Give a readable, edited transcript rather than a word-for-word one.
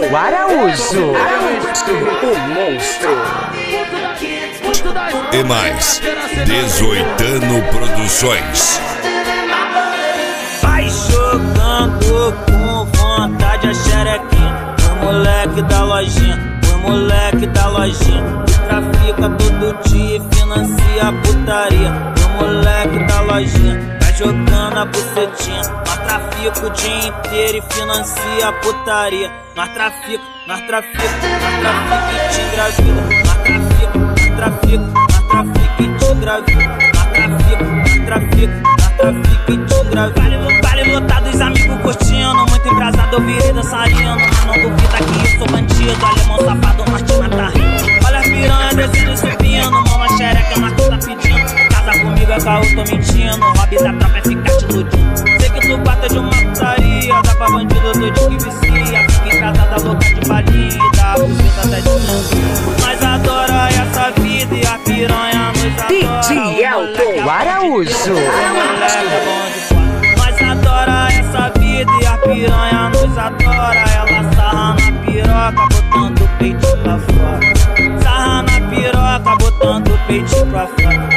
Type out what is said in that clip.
Araújo, o monstro. E mais, 18 Produções. Vai jogando com vontade a xerequinha. O moleque da lojinha, o moleque da lojinha. Trafica todo dia e financia a putaria. O moleque da lojinha vai jogando a bucetinha. Nós trafica o dia inteiro e financia a putaria. Nós trafica e te engravida. Nós trafica e te engravida. Nós trafica e te engravida. Vale lotado, os amigos curtindo. Muito embrasado, eu virei dançarino. Mas não duvida que eu sou bandido. Alemão safado, norte mata rindo. Olha as piranhas descendo e subindo. Mão na xereca, mas tu tá pedindo. Casa comigo é caô, tô mentindo. Hobby da tropa é ficar te iludindo. Sei que tu bata de uma putaria. Dá pra bandido doido que vicia. Fica engraçada, louca de balinha. Dá a buceta até de manhã. Mas adora essa vida e a piranha nos adora. DJ Elton Araújo. Nós adora essa vida e a piranha nos adora. Ela sarra na piroca, botando o peito pra fora. Sarra na piroca, botando o peito pra fora.